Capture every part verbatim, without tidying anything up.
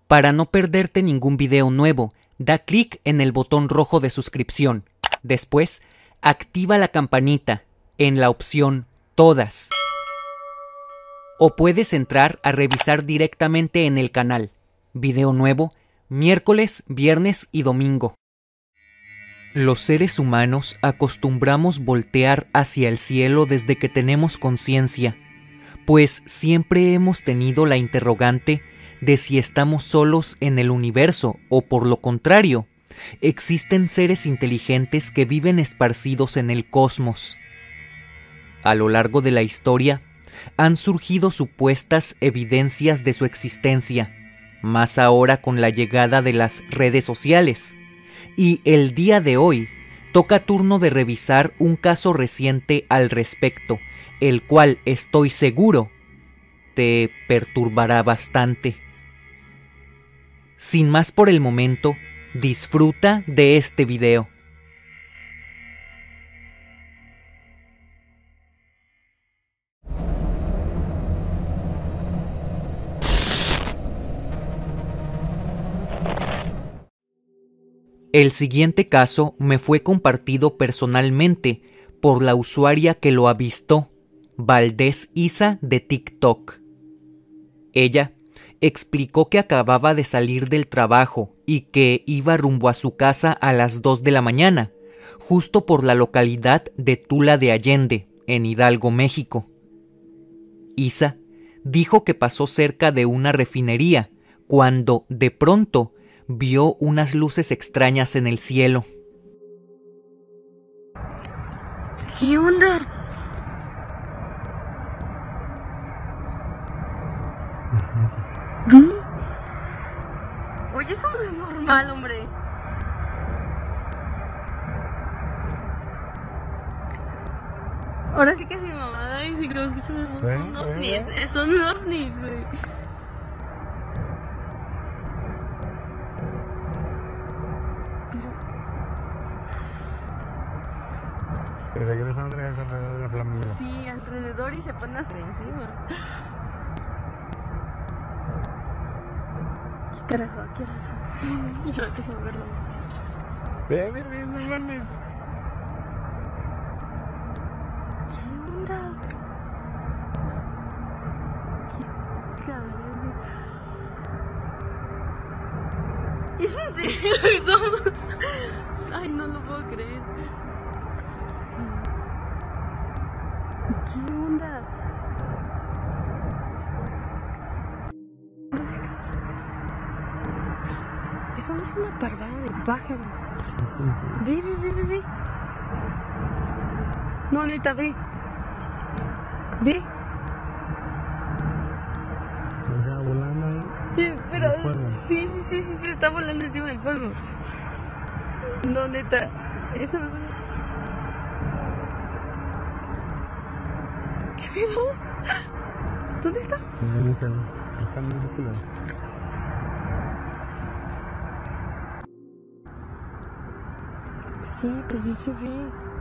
Para no perderte ningún video nuevo, da clic en el botón rojo de suscripción. Después, activa la campanita en la opción Todas. O puedes entrar a revisar directamente en el canal. Video nuevo, miércoles, viernes y domingo. Los seres humanos acostumbramos voltear hacia el cielo desde que tenemos conciencia, pues siempre hemos tenido la interrogante de si estamos solos en el universo o, por lo contrario, existen seres inteligentes que viven esparcidos en el cosmos. A lo largo de la historia, han surgido supuestas evidencias de su existencia, más ahora con la llegada de las redes sociales. Y el día de hoy toca turno de revisar un caso reciente al respecto, el cual estoy seguro te perturbará bastante. Sin más por el momento, disfruta de este video. El siguiente caso me fue compartido personalmente por la usuaria que lo avistó, Valdés Isa de TikTok. Ella explicó que acababa de salir del trabajo y que iba rumbo a su casa a las dos de la mañana, justo por la localidad de Tula de Allende, en Hidalgo, México. Isa dijo que pasó cerca de una refinería cuando, de pronto, vio unas luces extrañas en el cielo. ¿Qué onda? ¿Qué? Oye, eso no es normal, hombre. Ahora sí que sí, mamá. Ay, sí creo que son ovnis. Son ovnis, güey. Y regresan otra vez alrededor de la flamígera. Sí, alrededor y se ponen hasta encima. ¿Qué carajo? ¿A qué hora son? Yo que se va a verlo. Ve, ve, ve, no mames. ¿Qué onda? ¿Qué carajo? ¿Es en serio? Estamos... Ay, no lo puedo creer. ¿Qué onda? ¿Dónde está? Eso no es una parvada de pájaros. Ve, ve, ve, ve, ve. No, neta, ve. Ve. O sea, volando ahí. Sí, pero sí, sí, sí, sí, sí, está volando encima del fuego. No, neta. Eso no es una... ¿Qué pedo? ¿Dónde está? No sé, está muy difícil. Sí, pues sí se ve.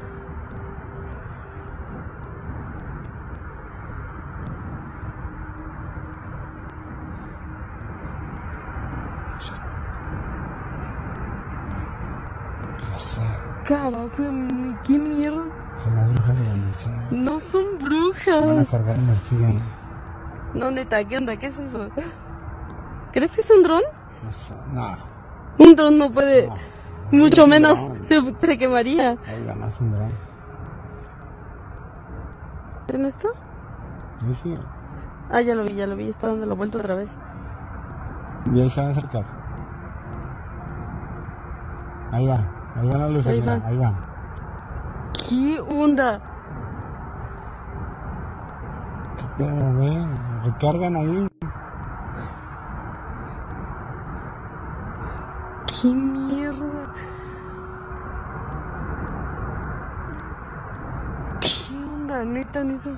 Carajo, qué mierda. Son las brujas de la noche. No son brujas. Van a cargar energía. No, neta, ¿qué onda? ¿Qué es eso? ¿Crees que es un dron? No sé, no. Un dron no puede, No. mucho Sí, menos no. se, se quemaría. Ahí va, no es un dron. ¿En esto? Sí, sí. Ah, ya lo vi, ya lo vi, está dando la vuelta otra vez. Y ahí se va a acercar. Ahí va, ahí van las luces, Ahí mira, van. ahí va. ¿Qué onda? Pero, ve, recargan ahí. ¿Qué mierda? ¿Qué onda? Neta, neta.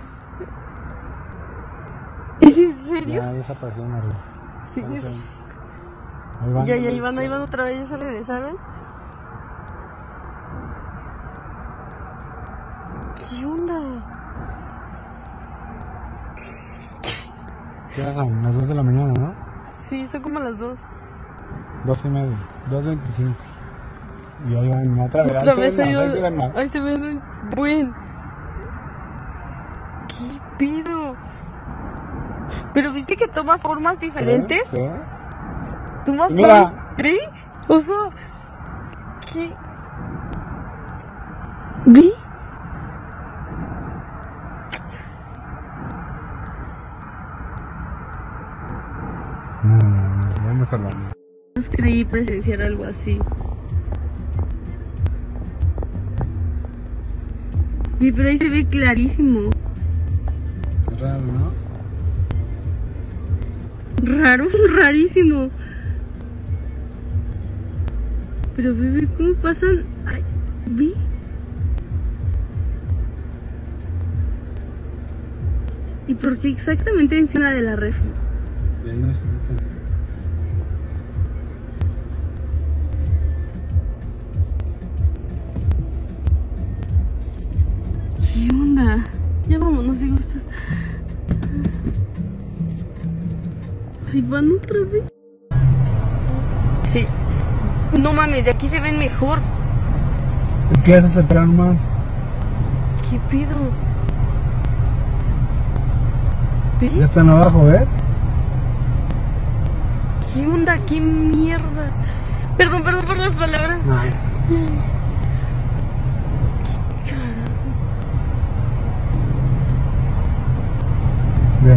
¿Es en serio? Ya desaparecieron arriba. Sí, Ahí es... van. Ahí van. Ya, ya, ahí van, ahí van otra vez, ya se regresaron. ¿Qué onda? ¿Qué hora son? Las dos de la mañana, ¿no? Sí. Sí, son como las dos. Dos y medio, dos veinticinco. Y ahí van otra vez. Otra ahí vez se ven hay más, ahí se ven un... más. Ay, se ven un buen... ¿Qué pido? Pero viste que toma formas diferentes. Sí, sí. Toma Mira. formas... ¿Sí? O sea... ¿Qué? ¿Vi? No, no, no, ya mejor vamos. No creí presenciar algo así. Sí, pero ahí se ve clarísimo. Es raro, ¿no? Raro, rarísimo. Pero bebé, ¿cómo pasan? Ay, ¿vi? ¿Y por qué exactamente encima de la refri? Y ahí no se meten. ¿Qué onda? Ya vámonos si gustas. Ay, van otra vez. Sí. No mames, de aquí se ven mejor. Es que ya se acercaron más. ¿Qué pido? Ya ¿Ve? están abajo, ¿ves? ¿Qué onda? ¿Qué mierda? Perdón, perdón por las palabras. Ay. Carajo. Bien.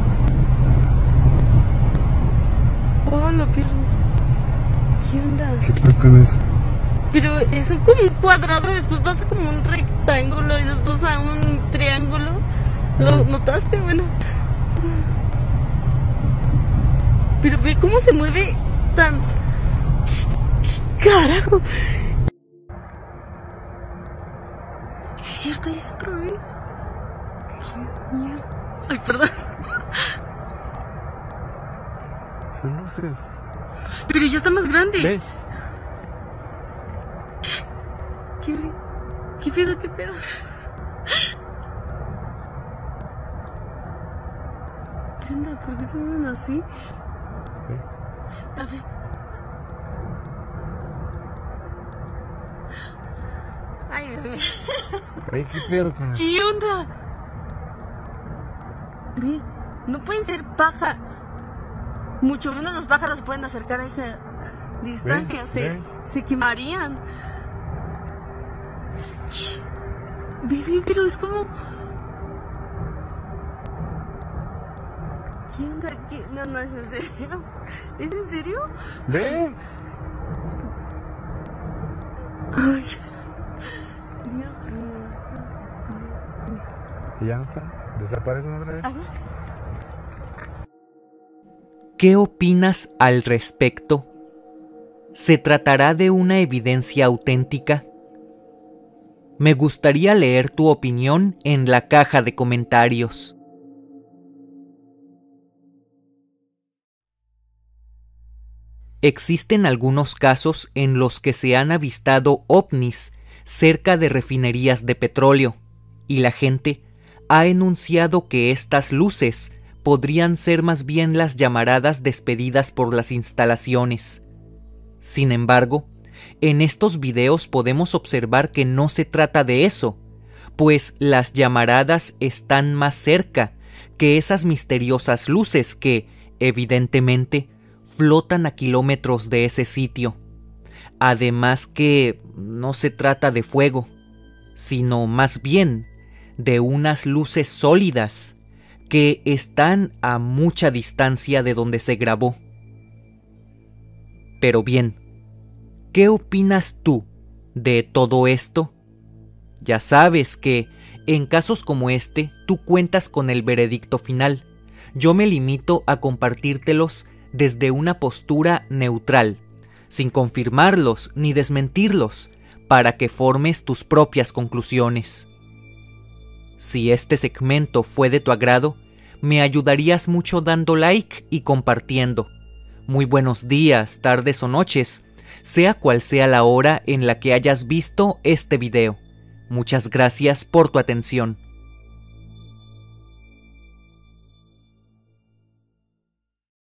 Oh, lo pierdo. ¿Qué onda? ¿Qué peor con eso? Pero es como un cuadrado, después pasa como un rectángulo y después a un triángulo. ¿Lo notaste? Bueno. Pero ve cómo se mueve tan... ¿Qué, qué carajo? ¿Es cierto? ¿Ahí es otra vez? ¿Qué mierda? Ay, perdón. Son luces. Pero ya está más grande. Ve. ¿Qué, qué pedo? ¿Qué pedo? ¿Qué onda? ¿Por qué se mueven así? Ve. A ver. Ay, Dios mío. Ay, qué pedo con eso. ¿Qué onda? Ve, no pueden ser paja. Mucho menos los pájaros pueden acercar a esa distancia. Ve, Se, ve. se quemarían. ¿Qué? Bebé, pero es como... ¿Qué onda? ¿Qué? No, no, es en serio. ¿Es en serio? Ve. Ay, Dios mío. Y ya no están. Desaparecen otra vez. A ver. ¿Qué opinas al respecto? ¿Se tratará de una evidencia auténtica? Me gustaría leer tu opinión en la caja de comentarios. Existen algunos casos en los que se han avistado ovnis cerca de refinerías de petróleo, y la gente ha enunciado que estas luces podrían ser más bien las llamaradas despedidas por las instalaciones. Sin embargo, en estos videos podemos observar que no se trata de eso, pues las llamaradas están más cerca que esas misteriosas luces que, evidentemente, flotan a kilómetros de ese sitio. Además que no se trata de fuego, sino más bien de unas luces sólidas que están a mucha distancia de donde se grabó. Pero bien, ¿qué opinas tú de todo esto? Ya sabes que, en casos como este, tú cuentas con el veredicto final. Yo me limito a compartírtelos desde una postura neutral, sin confirmarlos ni desmentirlos, para que formes tus propias conclusiones. Si este segmento fue de tu agrado, me ayudarías mucho dando like y compartiendo. Muy buenos días, tardes o noches, sea cual sea la hora en la que hayas visto este video. Muchas gracias por tu atención.